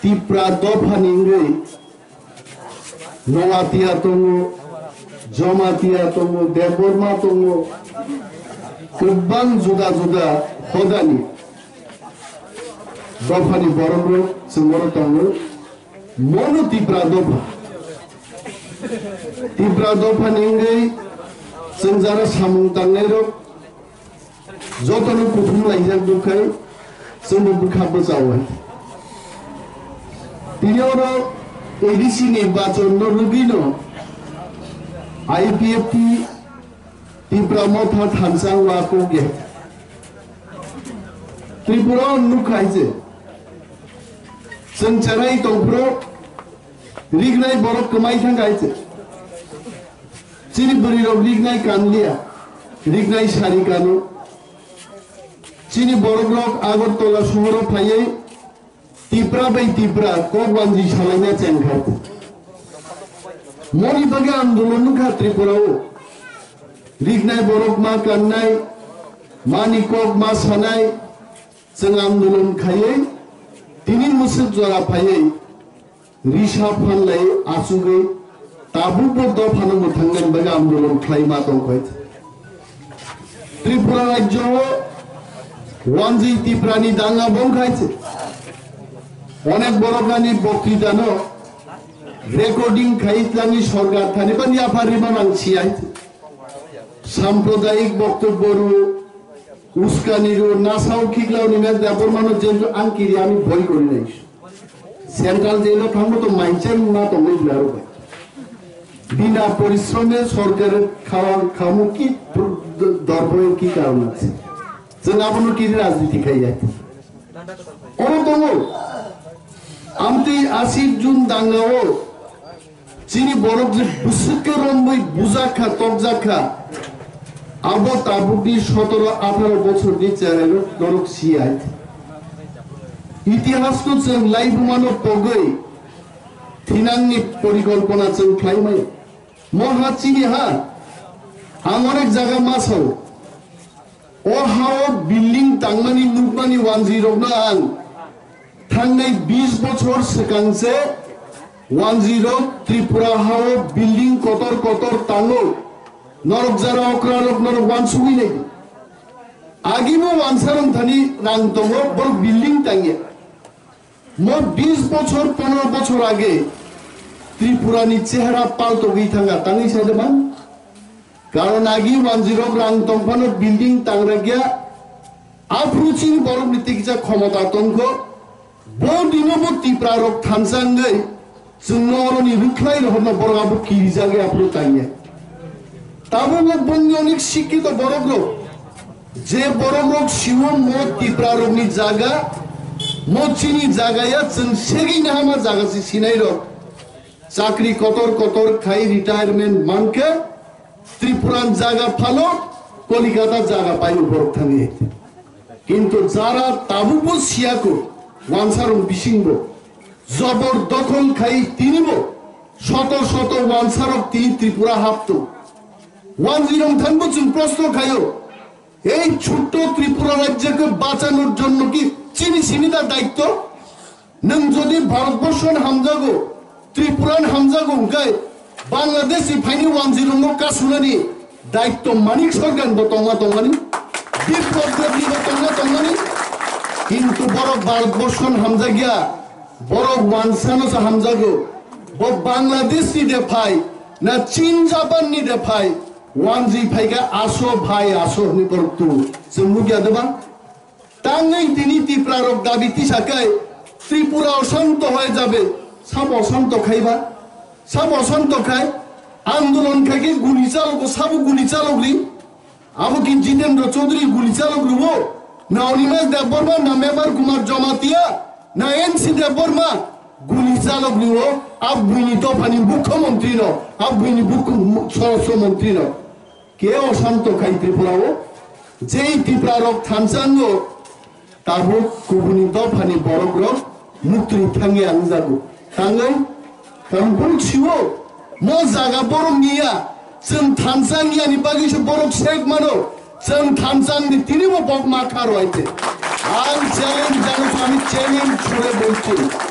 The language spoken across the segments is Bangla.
Tipra Dopaninge Noatia Tomo Jomatia Tomo Deborma Tomo Kubban Juda Juda Hodani Dopani Borogro Sumoro Tomo Mono Tipra Dopa Tipra Dopaninge Senjara Samung Tangero Jotonu Kutum Laizak Dukai Sumbu Bukabo Zawan Tinyoro ADC নির্বাচন রুগিনো IPFT Tripura Motha Thansang Wakoge Tripura Nukaise Sancharai Topro Rignai Borok Kamai Tangaise Chini Rog Rignai Kanlia Rignai Sharikano Chini Borok Agotola Sumoro Paye Tipra by Tipra, Kogwanji Shalana Chenkat. Moni Bagan Dulunuka Tripura, Rignai Borokma Kanai, Mani Kog Masanai, Sangam Dulun Kaye, Tini Musit Zora Paye, Risha Panlay, Asuge, Tabu Dopanamutangan Bagam Dulun Climaton Quet. Tripura Joe, Wanzi Tiprani Danga Bonkaite. অনেক বড় গানি বক্তৃতানো রেকর্ডিং খাইতলানি সরকার থানি বানি আফারিমান আংছিয়াই সাম্প্রদায়িক বক্তব্যরু উস্কানিরু নাসাও কিগলাও নিমে দেবর মানুষ যেন আংকিরি আমি ভয় করি নাই সেন্ট্রাল জেলে থাকবো তো মাইনচেন না তো মইলার বিনা পরিশ্রমে সরকারের খামু কি দরবয়ের কি কারণ আছে যে আপনি কি রাজনীতি খাই যায় অনতম Amti Asif Jun Dangao Chini Borok Busuke Romboi Buzaka Tokzaka Abo Tabuki Shotoro 18 বছর দিচ্ছে নরক সিয়াই ইতিহাস তো চেন লাইভ মানো পগই থিনাংনি পরিকল্পনা চেন খাইমাই মহা চিনি হা আমার এক জায়গা মাছাও ও হাও বিল্ডিং তাংমানি নুকমানি 10 না আং থাঙ্গাই 20 বছর সেকাংসে 10 ত্রিপুরা হাও বিল্ডিং কতর কতর তাঙ্গো নরক যারা অক্রারক নরক ওয়ানসুই নাই আগিমো ওয়ানসারম থানি রাংতম বড় বিল্ডিং তাঙ্গে মো 20 বছর 15 বছর আগে ত্রিপুরানি চেহারা পাল্টো গই থাঙ্গা তাঙ্গি সাইডে মান কারণ আগি 10 রাংতম ফানো বিল্ডিং তাংরা গিয়া আপ্রুচিন বড় নীতিকিজা ক্ষমতা তঙ্গ Bodinobo Tiprarok Tansangai, Sunori Ruklai of the Borabu Kizagi Aprutanya. Tamo Bonionik Shiki the Borogro, J. Borogro, Shimon Mo Tiprarok Nizaga, Mochini Zagayats and Shagin Hama Zagasi Sinero, Sakri Kotor Kai retirement Manka, Tripuran Zaga Palo, Kolikata Zaga Payu Bortani. Into Zara Tabubo Siako. ওয়ানসারম বিশিংব জবর দখল খাই তিনিব শত শত ওয়ানসারক তিনি ত্রিপুরা হাপতো 10 থানবো চুন প্রশ্ন খাইও এই ছোট্ট ত্রিপুরা রাজ্যকে বাঁচানোর জন্য কি চিনি চিনিদার দায়িত্ব নং যদি ভারতবর্ষন হামজাগো ত্রিপুরান হামজাগো গায় বাংলাদেশি ফাইনি 10 নো কাসুনানি দায়িত্ব মানিক সরকার বতঙ্গা তঙ্গানি বিপ্লব দেবী বতঙ্গা তঙ্গানি কিন্তু বড় ভারতবর্ষন হামজা গিয়া বড় ওয়ানসানো হামজাগো ব বাংলাদেশি দেফাই না চীন জাপান নি দেফাই ওয়ানজি ফাইগা আসো ভাই আসো নি করতু জম্মু গিয়া দেবা তাঙ্গাই তিনি ত্রিপুরার দাবি তিসাকায় ত্রিপুরা অশান্ত হয়ে যাবে সব অশান্ত খাইবা সব অশান্ত খায় আন্দোলন খাইকে গুলি চালক সব গুলি চালকরি আবু কি জিতেন্দ্র চৌধুরী গুলি চালক রুবো না অনিমেষ দেববর্মা না মেম্বার কুমার জমাতিয়া না এনসি দেববর্মা গুলি চালক নিও আবগুইনি দফানি মুখ্যমন্ত্রী ন আবগুইনি স্বরাষ্ট্রমন্ত্রী ন কে অশান্ত খাই ত্রিপুরাও যেই ত্রিপুরারক থানসাঙ্গ তাবো কুবুনি দফানি বড়গ্র মুক্তি থাঙ্গে আনজাগো থাঙ্গাই কারণ বলছিও মো জায়গা বড় নিয়া जों थानसांगियानि बागिसो बरक सेक मानो जों थानसांनि तिनिबो बक माखा रयते आं চ্যালেঞ্জ জানো আমি চ্যালেঞ্জ ছুড়ে বলছি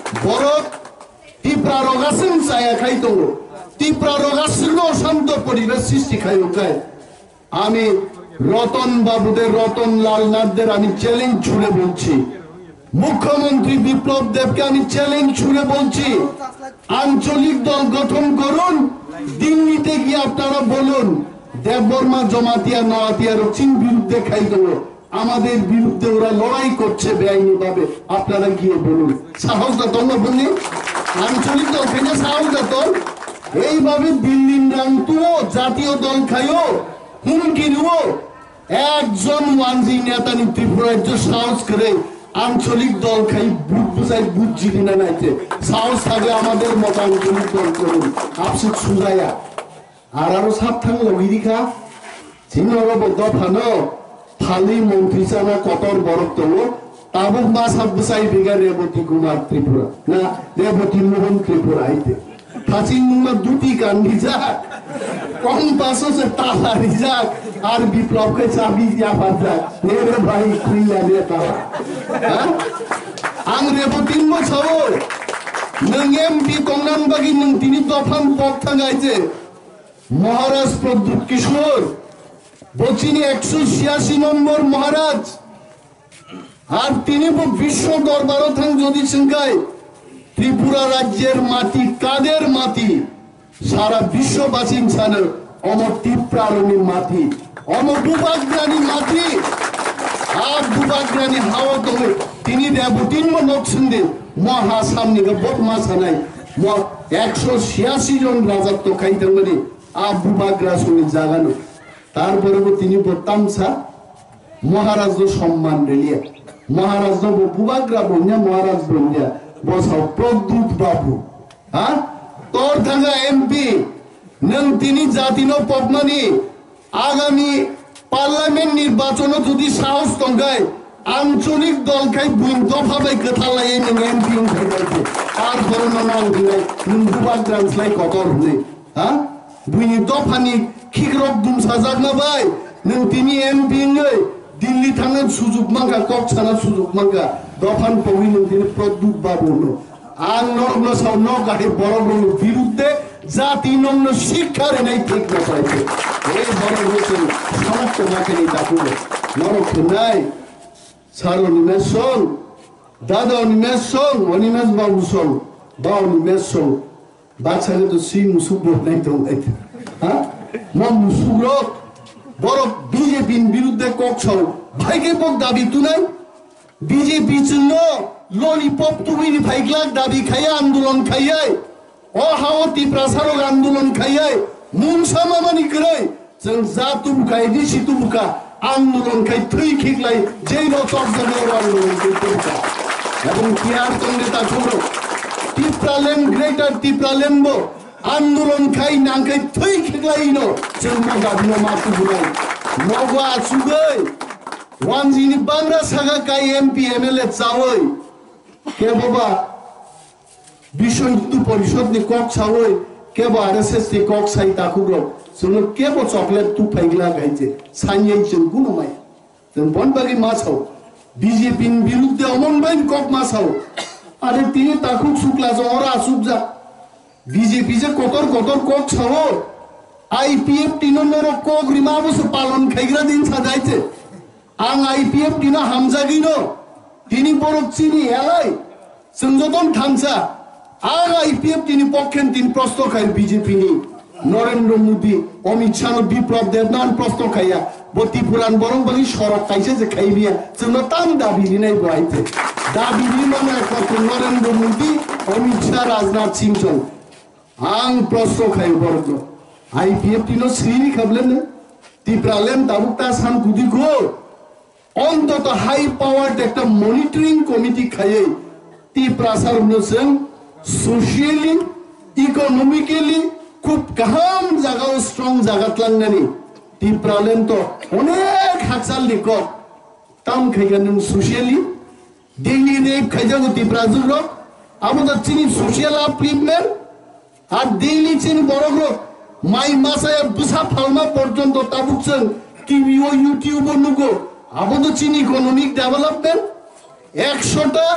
বরক ত্রিপুরা রগাসিং চায়া খাইতো ত্রিপুরা রগাসিং অশান্ত পরিবেশ সৃষ্টি খাইকায় আমি রতন বাবুদের রতন লাল নাথদের আমি চ্যালেঞ্জ ছুড়ে বলছি মুখ্যমন্ত্রী বিপ্লব দেবকে আমি চ্যালেঞ্জ ছুড়ে বলছি আঞ্চলিক দল গঠন করুন দিল্লিতে গিয়ে আপনারা বলুন দেববর্মা জমাতিয়া নয়াতিয়ার চীন বিরুদ্ধে খাই দেবো আমাদের বিরুদ্ধে ওরা লড়াই করছে বেআইনি ভাবে আপনারা গিয়ে বলুন সাহস দাতন না বলি আঞ্চলিক দল থেকে সাহস দাতন এইভাবে দিল্লির রাংতুও জাতীয় দল খাইও হুমকিও একজন ওয়ানজি নেতা ত্রিপুরার যে সাহস করে আঞ্চলিক দল খাই বুট বুঝাই বুট জিতি না নাইতে সাহস থাকলে আমাদের মত আঞ্চলিক দল করুন আপসে সুজায়া আর আরো সাত থাকলো গিরিখা চিহ্নরব দফানো ফালি মন্ত্রী চানা কতর বরফ তোলো তাবুক মা সাব বসাই বিঘা রেবতী কুমার ত্রিপুরা না রেবতী মোহন ত্রিপুরা আইতে ফাঁচিন নুমা দুটি কান্দি যাক কম পাশো সে তালা রিজাক আর বিপ্লবকে চাবি দিয়া বাজাক রে ভাই খুইলা রে তালা आं रेबतीन छावो नों एमपी कंगनान बागी नों तिनि दफान पक थांगाइजे महाराज प्रद्युत किशोर बचिनी 186 नम्बर महाराज আর তিনি বিশ্ব দরবারও থাং যদি সিংকাই ত্রিপুরা রাজ্যের মাটি কাদের মাটি সারা বিশ্ববাসী ছানে অমর ত্রিপুরারণী মাটি অমর দুবাগ্রানী মাটি আর দুবাগ্রানী হাওয়া তবে তিনি রেবতীন নকশিন্দে মহা সামনে বদমা সানাই 186 জন রাজত্ব খাইতেন মানে আবু বাগরা শুনে জাগানো তারপরে তিনি তামসা মহারাজ সম্মান রেলিয়া মহারাজ বুবাগ্রা বন্যা মহারাজ বন্যা বসাও প্রদ্যুৎ বাবু হ্যাঁ তোর থাকা এমপি নং তিনি জাতিনো পবমানি আগামী পার্লামেন্ট নির্বাচন যদি সাহস তঙ্গায় আঞ্চলিক দল খাই বুন দফাবাই কথা লাগে নং এমপি খাইছে আর ধরনের নাম দিলাই নং বুবাগ্রা লাই কতর হলে হ্যাঁ বুনি দফানি খিকরক দুম সাজাক না ভাই নং তিনি এমপি নয় দিল্লি থানার সুযোগ মাঙ্গা কক থানার সুযোগ মাঙ্গা দফান পবি নং তিনি প্রদ্যুৎ বাবু আর নগ্ন সাউ নগাড়ি বড় বড় বিরুদ্ধে জাতি নগ্ন শিক্ষার নাই ঠিক না পাইছে এই বড় হয়েছেন সমস্ত মাকে তাকুলে নরক নাই সার অনিমেষ সং দাদা অনিমেষ সং অনিমেষ বাবু সং বা অনিমেষ সং বাচ্চাকে তো সি মুসুক নাই তো হ্যাঁ মন মুসুক বড় বিজেপির বিরুদ্ধে কক ছাও ভাইকে পক দাবি তু নাই বিজেপি চিহ্ন ললিপপ তুমি ভাইগলাক দাবি খাইয়া আন্দোলন খাইয়াই অহাওতি প্রসারক আন্দোলন খাইয়াই মুনসা মামানি করে जों जा तुमका एदिसि तुमका आंदोलन खाय थै खिगलाय जेই রচক জনের আন্দোলন করতে এবং টিআর কংগ্রেস ছোট টিপ্রালেম গ্রেটার টিপ্রালেম আন্দোলন খাই নাংখাই থৈ खिगलायनो जों মাগাবিনো মাতু বুলাই মগা সুগৈ ওয়ানজিনি বাংলা সাগা কাই এমপি এমএলএ চাওই কে বাবা বিশ্ব হিন্দু পরিষদ নি কক চাওই কে বা আরএসএস নি কক সাই তাকুগো जोंनो केबो चॉकलेट तू फाइगला गाइजे सान्यै जों गुनमाय जों बनबागि मासाव बीजेपी बिरुद्धे अमन बाइन कक मासाव आरे तिनि ताखु सुक्ला जरा सुबजा बीजेपी जे कतर कतर कक छावो आईपीएफ तिनो नरो कक रिमाबो पालन खाइग्रा दिन साजाइছে आं आईपीएफ तिनो हामजागिनो तिनि बरक चिनि एलाय जों जतन थांसा आं आईपीएफ तिनि पक्षेन तिन प्रश्न खाइ बीजेपी नि नरेंद्र मोदी अमित शाह विप्लव देवनान प्रश्न खाया बती पुरान बरं बगी सरक खाइसे जे खाइबिया जोंनो ताम दाबि लिनाय बहायते दाबि लिनाय एकमात्र नरेंद्र मोदी अमित शाह राजनाथ सिंह जों आं प्रश्न खाइ बरग आईपीएफ तिनो श्रीनि खाबलेन टिप्रालेम ताबुकता सान गुदिगो অন্তত হাই পাওয়ার একটা মনিটরিং কমিটি খাইয়ে টিপ্রাসার উন্নয়ন সোশিয়ালি ইকোনমিক্যালি খুব কাহাম জায়গা স্ট্রং জায়গা লাংনানি টিপ্রালেন তো অনেক হাজার লিখ তাম খাইগান সোশিয়ালি ডেইলি রেপ খাইজাগো টিপ্রাজুর আমাদের চিনি সোশিয়াল আপলিফমেন্ট আর ডেইলি চিনি বড় গ্রো মাই মাসায় বুসা ফালমা পর্যন্ত তাবুকছেন টিভি ও ইউটিউব নুগো আমাদের চিনি ইকোনমিক ডেভেলপমেন্ট 100টা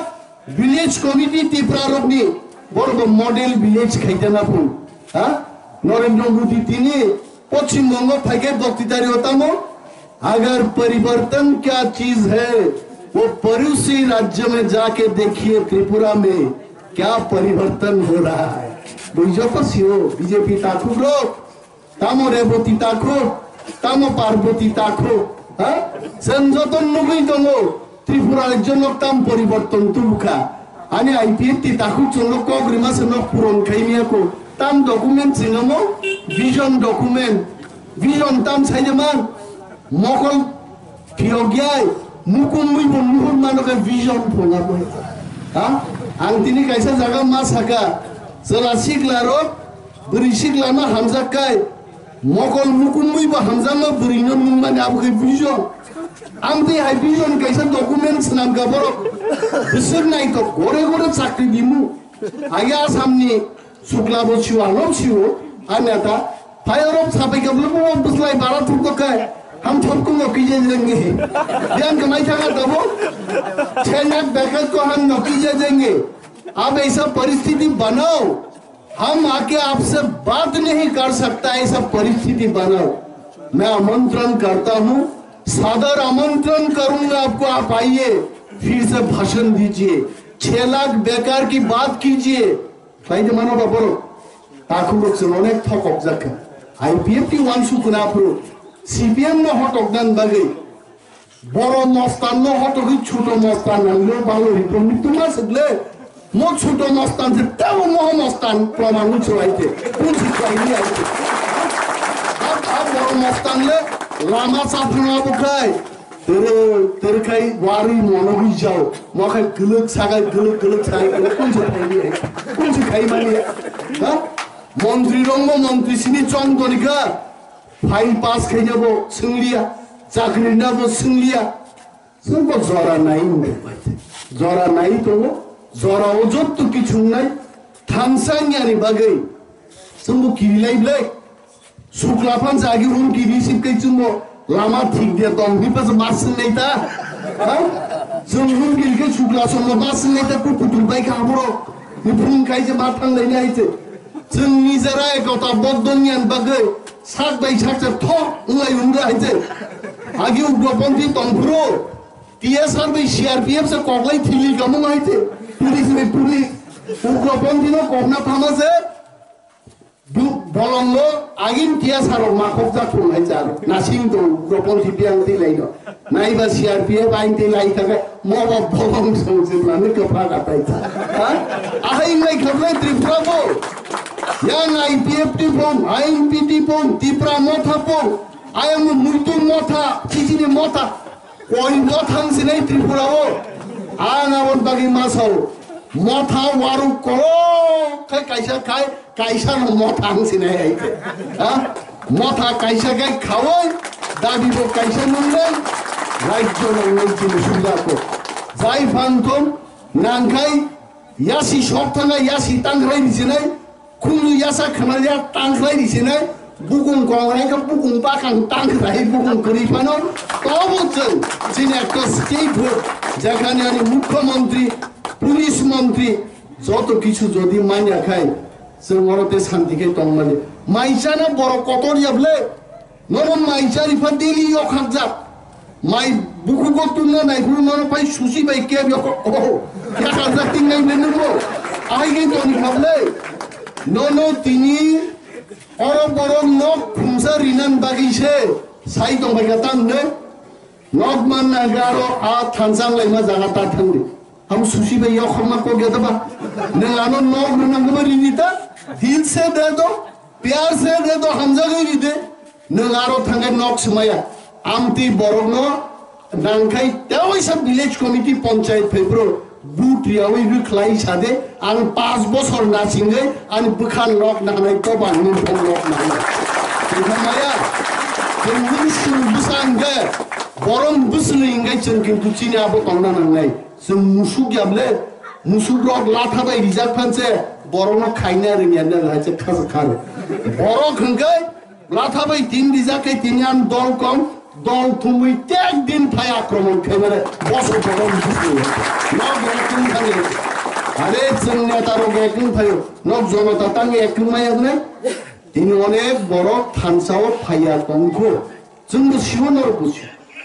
village committee TRIPURA rokni boro model village khaitana pun ha Narendra Modi tini Paschim Banga फैके बक्तिदारी होता मो अगर परिवर्तन क्या चीज है वो पड़ोसी राज्य में जाके देखिए त्रिपुरा में क्या परिवर्तन हो रहा है बुझो बीजेपी ताकू रो तामो रेवती ताकू तामो पार्वती ताकू हाँ संजोतन नुगई दंगो त्रिपुरा जनक ताम परिवर्तन तुलुका आने आईपीएफ ताकू चंगो कोग्रिमा से नक पुरन खाइमिया को tam document singamo vision document vision tam sajaman mokol thiogyai mukumui bonmuhur manoke vision phona boy ha ang tini kaisa jaga ma Sakha sala siklaro buri siklama hamza kai mokol mukumui ba hamza ma buri non mumman abu vision amti hai vision kaisa documents nam ka boro bisur nai to gore gore chakri dimu aya samni Sukla bociwa nom siwo anyata fire of sabai ka bulu buslai barat ko kai हम सबको नौकरी देंगे ध्यान कमाई था तब 6 लाख बैकअप को हम नौकरी देंगे आप ऐसा परिस्थिति बनाओ हम आके आपसे बात नहीं कर सकता ऐसा परिस्थिति बनाओ मैं आमंत्रण करता हूँ सादर आमंत्रण करूंगा आपको आप आइए फिर से भाषण दीजिए 6 लाख बेकार की बात कीजिए Fai de mano baboro, aku rok selonek thokok zakka. IPF ti wan sukuna pro, CPM no hotok dan bagai. Boro mostan no hotoki chuto mostan nanglo balo hitom mituma segle. Mo chuto mostan se tamo mo mostan pramanu chulaite. Kunci kaini aite. Ab boro mostan le lama sapna bukai. तेरे कई वारी मोनो भी जाओ मौके गलत सागर गलत कौन सा खाई मानी हाँ मंत्री रंगो मंत्री सिनी चौंग तो निका फाइल पास खाई जाबो सिंगलिया चाकरी ना वो सिंगलिया सबको जोरा नहीं तो वो जोरा वो जो तो किचुं नहीं थांसांग यानी बागै सबको किलाई ब्लैक सुक्लाफान जागी उनकी रिसीव कई चुम्बो lama ठीक dia tong ni pas masin नहीं था हाँ जंगल गिल के शुक्ला सोमो masin नहीं था कुछ कुछ बाइक आबरो ni pun kai je matang lainnya itu जंगली जरा एक कौता बदनियान bagai sak baik sak tertok mulai ungga itu agi ugrapan di tongpro dia sampai CRPF se koglai thili kamu itu pulis ugrapan di no kogna thama se bolongo agin dia sarok makok jatung hai jar nasing to gropon tipiang ti laino nai ba CRPF ain ti lai ta mo ba bolong songse lane kapra katai ha ahai ngai khablai Tripura bo yang IPF ti pom IPT pom Tripura motha pom ayam mutu motha chijini motha koi mothang sinai Tripura bo anawon bagi masau motha waru ko kai kaisa no mothang sinai aite ha motha kaisa kai khawai dabi bo kaisa nungan rajyo nungan chini suda ko jai phantom nangkai yasi shopthanga yasi tangrai disinai khulu yasa khamalya tangrai disinai bugung kongrai ka bugung bakang tangrai bugung kripano tobochon chini ekta state board jekhane ani mukhyamantri police মন্ত্রী যত কিছু যদি মাইনা খায় जोंरते शांतिके तंगमाने माइचाना बड़ कतर जाबले नरम माइचारि फा दिल्ली अखाजा माइ बुकुको तुना नाइफुर नर पाइ सुसि बाइ के यक ओ खाजा तिंगाइ नेनुबो आइगे तनि खाबले ननो तिनि और बड़ नक खुमसा रिनान बागिसे साइ दंबाइगा तांने नक मान नागारो आ थानसां लाइमा जागा ता थांदि हम सुशी भाई यो खम्मा को गया था नलानो नौक नंगबर रिनीता दिल से दे दो प्यार से दे दो हम जगह भी दे नलारो थंगे नौक समाया आमती बोरोनो नांखाई तेवई सब विलेज कमिटी पंचायत फेब्रो बूट रियावी रुखलाई सादे आन 5 बছর नासिंगे आन बुखान नौक नानाई तो बांगुन फन नौक नानाई समाया केंगुसु बुसांगे बोरम बुसलिंगे चंकिन कुचिने आबो तंगना नांगाई जों मुसुग याबले मुसुग रक लाथा बाय रिजार्भ फानसे बरनो खाइना रोङियानो लाइसे खार बर खंगै लाथा बाय 3 रिजार्भ कै 3 आन दल कम দল তুমি একদিন ভাই আক্রমণ খাইবারে বছর বরং আরে जों নেতারও একদিন ভাই নক জনতা তাঙ্গে একদিন মায়াবনে তিনি অনেক বড় থানসাও ফাইয়া তংখো जोंबो सिवनर बुझি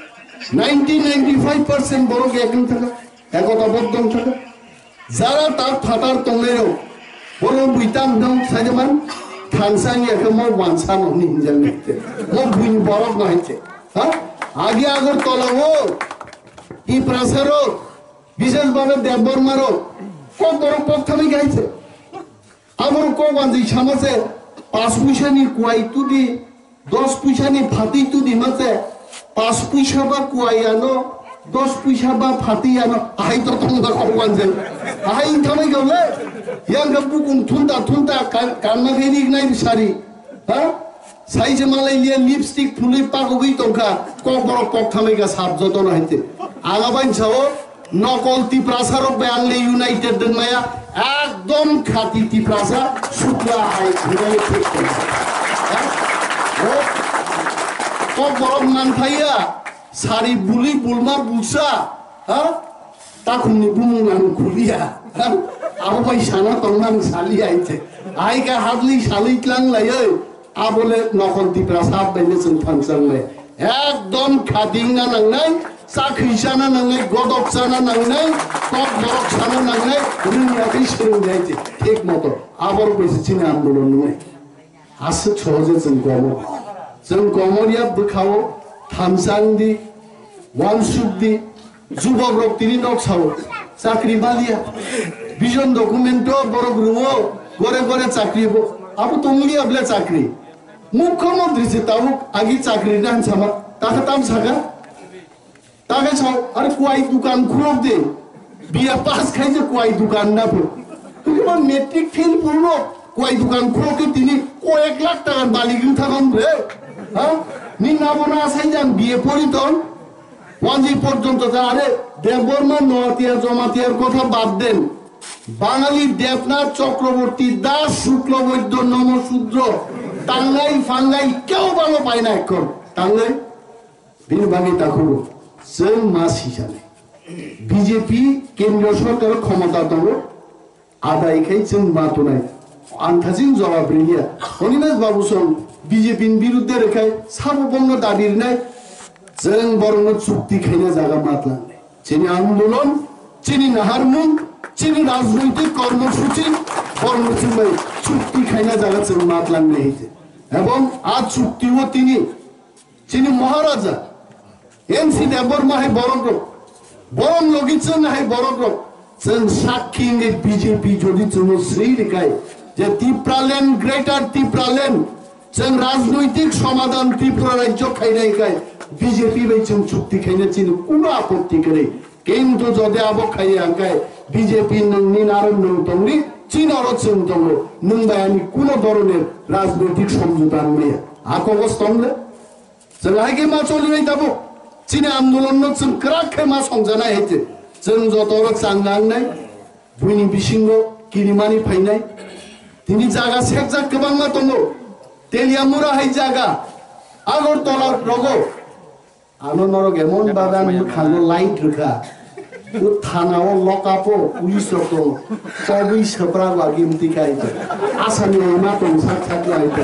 90-95% বড় একদিন থাকা একতা বদ্ধম থাকা যারা তার ফাটার তংলেও বড় বুইতাম দং সাইদেমান থানসানি একমো ওয়ানসানো নিনজাল নিতে মো বুইন বড় নাইতে হ্যাঁ আগে আগর তলাও ই প্রাসারো বিশেষভাবে দেববর্মারও কোন বড় পক্ষামি গাইছে আমার কো বানজি সমাজে 5 পয়সানি কুয়াই তুদি 10 পয়সানি ফাতি তুদি মাঝে 5 পয়সা বা কুয়াইয়ানো 10 পয়সা বা ফাতিয়ানো আই তো তোমরা কো বানজে আই থামাই গলে ইয়াং বুকুন থুনতা কান্না গেরি নাই সারি হ্যাঁ সাইজে মালাই লিয়ে লিপস্টিক ফুলি পাগবি তংকা ক বড় পক্ষামিকা সাব যতন হইতে আগাবাইন ছাও নকল টিপ্রাসারক বেয়ালে ইউনাইটেড দেন মায়া একদম খাঁটি টিপ্রাসা শুক্লা হাই ঘুরে ঠিক ক বড় মান থাইয়া সারি বুলি বুলমা বুলসা হ্যাঁ তাকুনি বুমুনান খুলিয়া আবো ভাই সানা তংনাং সালি আইছে আইকা হাদলি সালিতলাং লাইয়ে আবলে নকল টিপ্রাসা বেলেছেন ফাংশনলে একদম খাদিং না নাংনাই চাকরি জানা নাংনাই গদক জানা নাংনাই টক বরক জানা নাংনাই দুনিয়াতে শুরু হয়েছে ঠিক মতো আবার বেশি চিনে আন্দোলন নয় আসে সহজে जों गमरिया बोखाव थामसांदी वानसुकदी जुबक रक्तिनि नक्साव चाकरी बालिया विजन डकुमेंट बड़ ग्रुपो गरे गरे चाकरी अब तंगली अबले चाकरी मुख्यमंत्री से ताबुक आगे चाकरी नान सामा ताका ताम सागा ताके छाव अरे कुआई दुकान खुलब दे बिया पास खाइजे कुआई दुकान ना फो तुम मेट्रिक फेल पुरो कुआई दुकान खुलो के तिनी को 1 लाख टाका बालिगिन थागन रे हाँ नी ना बना साइजान बिए पढ़ितन वांजी पर्यন্ত আরে দেববর্মা নয়াতিয়ার জমাতিয়ার কথা বাদ দেন বাঙালি দেবনাথ চক্রবর্তী দাস শুক্লবৈদ্য নমশূদ্র টাঙ্গাই ফাঙ্গাই কেউ ভালো পায় না এখন টাঙ্গাই বীরবাগী তাকুর जों মাস হিসাবে বিজেপি কেন্দ্রীয় সরকারের ক্ষমতা দল আদায়খাই जों মাতো নাই আন্থাজিন জবাব রিয়া অনিমেষ বাবুসন বিজেপির বিরুদ্ধে রেখায় সার্বভৌম দাবির নাই जों বরং চুক্তি খাইনা জায়গা মাতলাম চিনি আন্দোলন চিনি নাহারমুন চিনি রাজনৈতিক কর্মসূচি কর্মসূচি চুক্তি খাইনা জায়গা जों মাতলাম নেইছে এবং আজ চুক্তিও তিনি চিনি মহারাজা এমসি দেববর্মা হে বরং লগিছেন হে বড়গ্রহ जों সাক্ষী বিজেপি যদি जों শ্রী রেখায় যে ত্রিপুরাল্যান্ড গ্রেটার ত্রিপুরাল্যান্ড जों राजनैतिक समाधान त्रिपुरा राज्य खाइनाय गाय बीजेपी बाय जों चुक्ति खाइना चिन कोनो आपत्ति करे किन्तु जदे आबो खाइया गाय बीजेपी नोंनि नारन नों तंगनि चिन आरो जों दङ नों बायानि कोनो धरনের राजनैतिक समझौता नय आकगस तंगले जों आइगे मा चलिनाय दाबो चिन आन्दोलन जों क्राखे मा संजानाय हेते जों जतरो चांगांनाय बुइनि बिसिंगो किरिमानि फाइनाय तिनि जागा सेकजा गोबां मा दङ तेलियामुरा है जागा आगर तला रगो आनो नरक एमन बागान खानो लाइट रखा तो थानाव लकापो पुलिस रखो सबई सप्रा लागी मतिकाय आसानि मा तो साथ साथ लाइट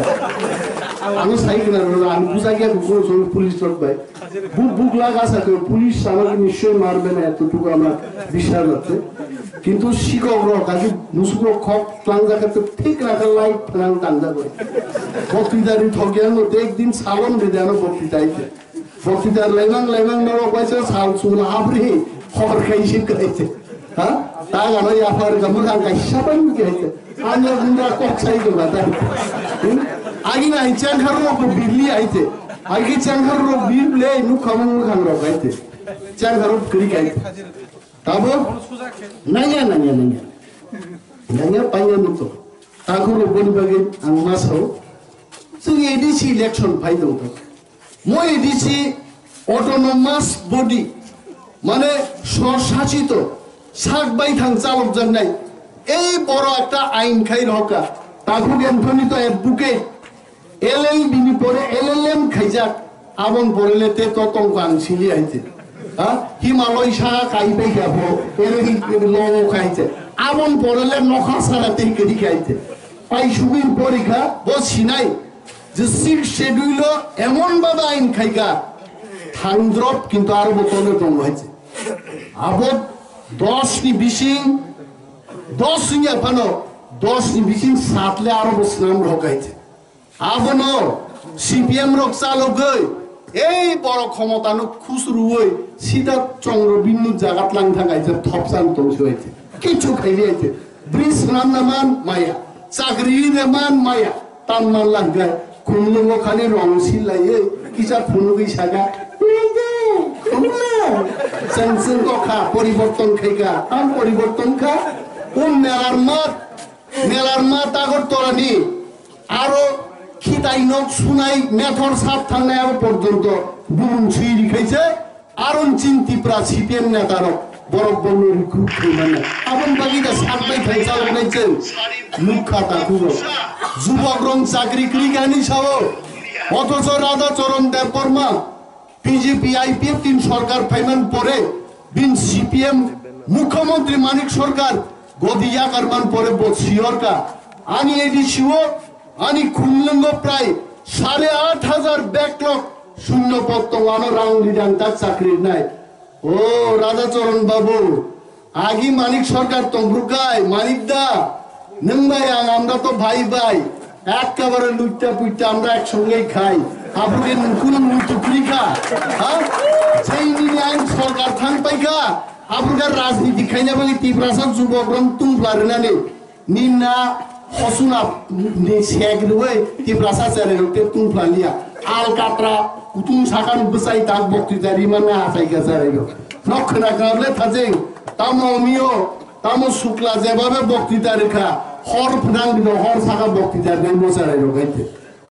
आनो साइकल आनो बुझागिया गुगो पुलिस रख भाई बुक লাগা থাকে পুলিশ আমাকে নিশ্চয় মারবে না এতটুকু আমরা বিশ্বাস করতে কিন্তু শিকগ্র কাজে মুসুকো খক ট্রানজাকাতে ঠিক রাখা লাইট প্ল্যান টান্দা করে বক্তৃতারি ঠগিয়ার মধ্যে একদিন সালন বেদানো বক্তৃতাইতে বক্তৃতার লাইনাং নরক পাইছে সাল সুল আবরি খবর খাইছে কইছে হ্যাঁ তা গানো ইয়াফার গামুর কাই সাবান কইছে আন্য গুন্ডা কচ্ছাই তো কথা আগে না চাংখারো কো বিলি আইতে आगे चांगरो बीरले नु खामु खांगरो गाइते चांगरो करी गाइते ताबो नया पाइया नुतो ताकुरो बनिबागे आं मासाव जों एडिसि इलेक्शन फाइदो तो मो एडिसि অটোনমাস বডি মানে স্বশাসিত সাকবাই থাং চালক জানাই এই বড় একটা আইন খাই রকা তাকু এন্থনি তো অ্যাডভোকেট এলএলবি নি পরে এলএলএম খাইজাক আবন পড়লেতে ততং কাংছিলি আইছে হ্যাঁ হিমালয় শাখা খাইবে যাবো এর লং খাইছে আবন পড়লে নখা সারাতে কেডি খাইছে পাই সুবির পরীক্ষা বসি নাই যে সিক্স শিডিউল এমন ভাবে আইন খাইকা থান্দ্রপ কিন্তু আরো বোতলে দম হয়েছে আবদ 10 নি বিশিং 10 নি ফানো 10 নি বিশিং সাতলে আরো বসনাম ঢকাইছে আবনো সিপিএম রক চালক এই বড় ক্ষমতানো খুসরু হই সিধা চন্দ্রবিন্দু জাগাত লাং থাকাইছে থপসান তংস হয়েছে কিছু খাইলে আইছে ব্রিজ নামান মায়া চাকরি মান মায়া তান মান লাগায় কুমলঙ্গ খালি রং সিলাইয়ে কিসা ফুনুগি সাগা সেন্সেন কথা পরিবর্তন খাইকা তাম পরিবর্তন খা কোন মেলার মাত আগর তোরানি আরো খিতাইনক শুনাই মেথর সাত থানায় আরো পর্যন্ত বুলুন ছুঁই রেখেছে আরন চিন্তিপ্রা সিপিএম নেতারক বরফ বন্যের খুব মানে আপন বাকিটা সাতটাই খাইছা লাগছেন মুখ খাতা খুব যুবক রং চাকরি করি গানি সব অথচ রাধা চরণ দেব বর্মা বিজেপি আইপিএফ 3 সরকার ফাইমান পরে বিন সিপিএম মুখ্যমন্ত্রী মানিক সরকার গদিয়া কারমান পরে বসিয়রকা আনি এডি শিও আনি খুমলঙ্গ প্রায় 8,500 ব্যাকলগ শূন্য পত্র আনো রাউন্ডি ডান্তা চাকরি নাই ও রাধাচরণ বাবু আগি মানিক সরকার তমরুকায় মানিক দা নং ভাই আমরা তো ভাই ভাই একেবারে লুটটা পুইটা আমরা একসঙ্গেই খাই আপনাদের কোন মুটুকুরি খা হ্যাঁ সেই নিয়ে আইন সরকার থান পাইকা আপনাদের রাজনীতি খাই না বলে ত্রিপুরা যুবকরম তুমলারে না নিনা হসুনা শেখ রয়ে ত্রিপুরা চারে রক্তে তুমফালিয়া আল কাতরা কুতুম সাকান বসাই তাক বক্তৃতা রিমানে আসাই গেছে নক্ষনা কাবলে থাজে তামো মিও তামো শুক্লা যেভাবে বক্তৃতা রেখা হর ফ্রাং হর সাকা বক্তৃতা দেন বসাই রকাইতে